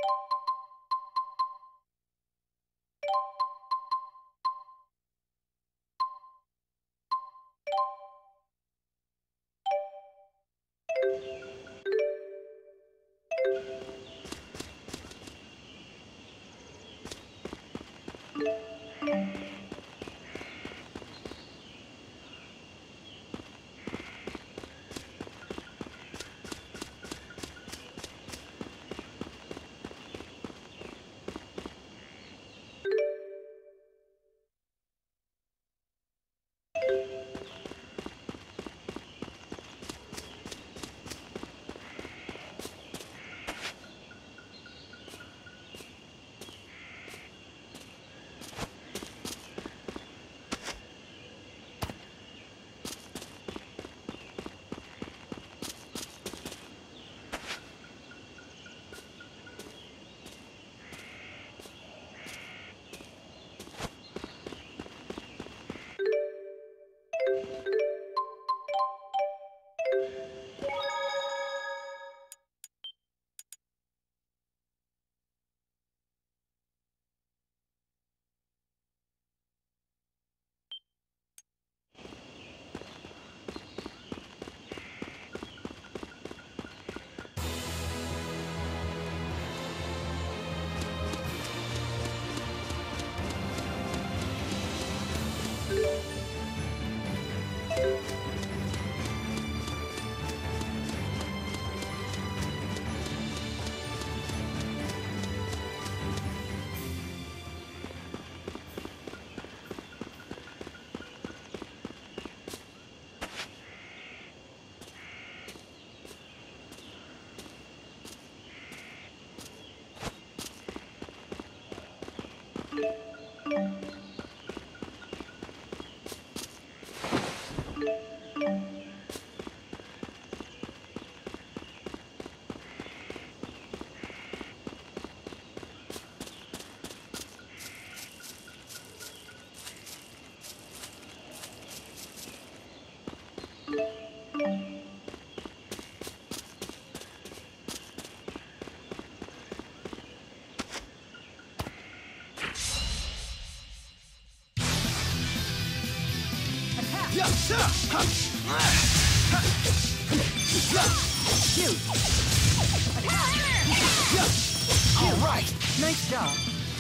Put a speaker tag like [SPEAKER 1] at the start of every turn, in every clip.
[SPEAKER 1] All right, nice job.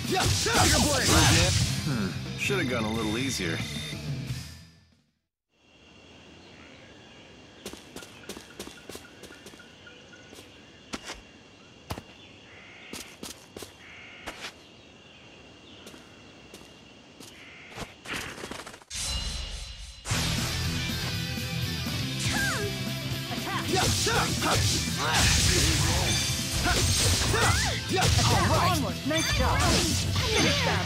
[SPEAKER 2] Should have gone a little easier.
[SPEAKER 1] All right, nice job. Finish them.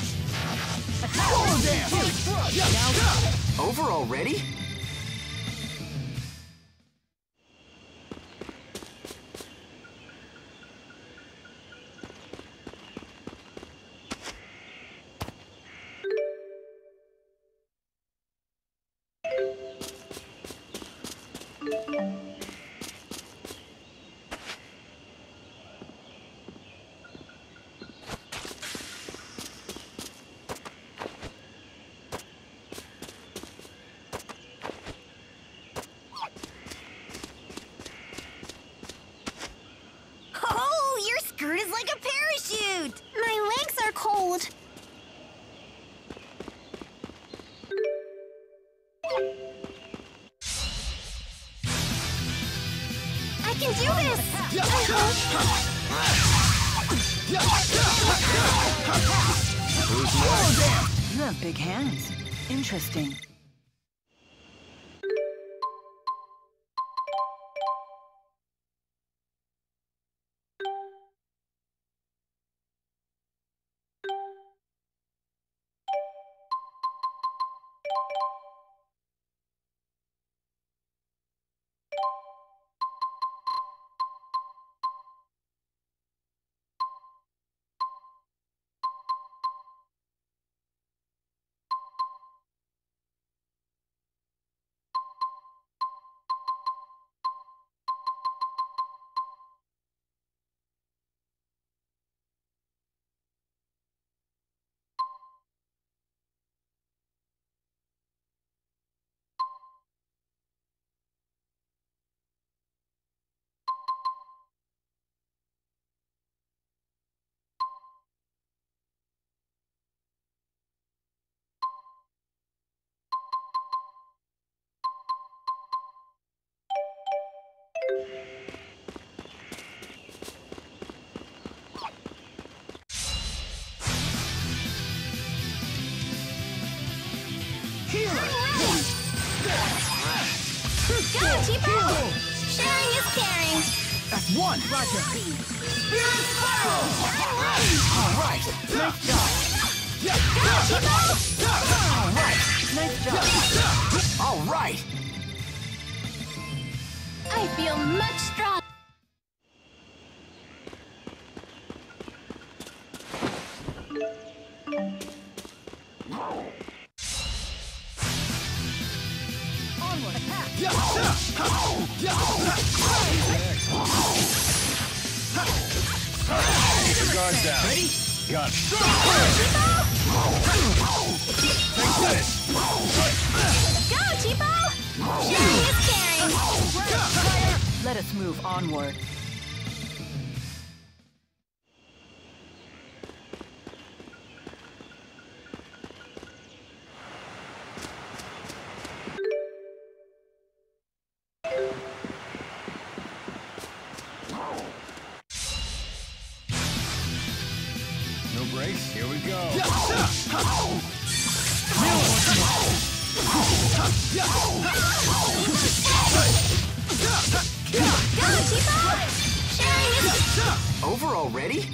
[SPEAKER 3] Over already?
[SPEAKER 4] Oh, your skirt is like a parachute! My legs are cold. I can do this!
[SPEAKER 1] You have big hands. Interesting.
[SPEAKER 4] Go, Tipo! Sharing is caring.
[SPEAKER 3] That's one.
[SPEAKER 1] Roger.
[SPEAKER 3] Alright.
[SPEAKER 1] Nice job.
[SPEAKER 4] Go, Tipo!
[SPEAKER 3] Alright.
[SPEAKER 1] Nice job.
[SPEAKER 3] Alright.
[SPEAKER 4] I feel much stronger.
[SPEAKER 1] Onward. Attack.
[SPEAKER 2] Keep your guards down.
[SPEAKER 3] Ready?
[SPEAKER 2] Gun.
[SPEAKER 4] Go, Tipo! Sharing is caring.
[SPEAKER 1] Let us move onward.
[SPEAKER 2] No brakes. Here we go.
[SPEAKER 4] Go, Tipo! Sharing is...
[SPEAKER 3] Over already?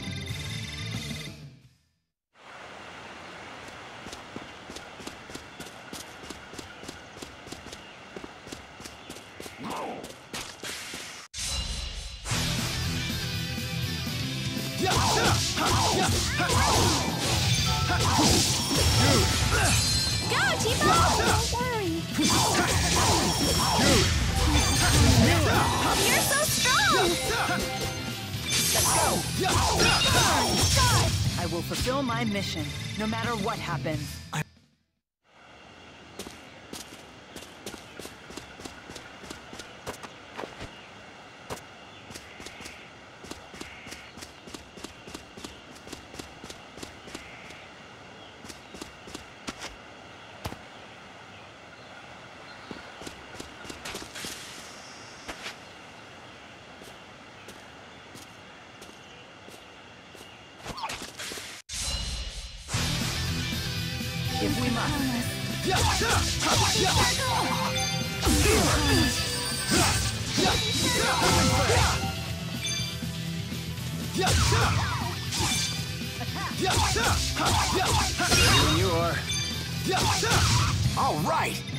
[SPEAKER 4] Go, Tipo! Don't worry. You're so strong!
[SPEAKER 1] I will fulfill my mission, no matter what happens. If we must.
[SPEAKER 2] Here you are.
[SPEAKER 3] Alright.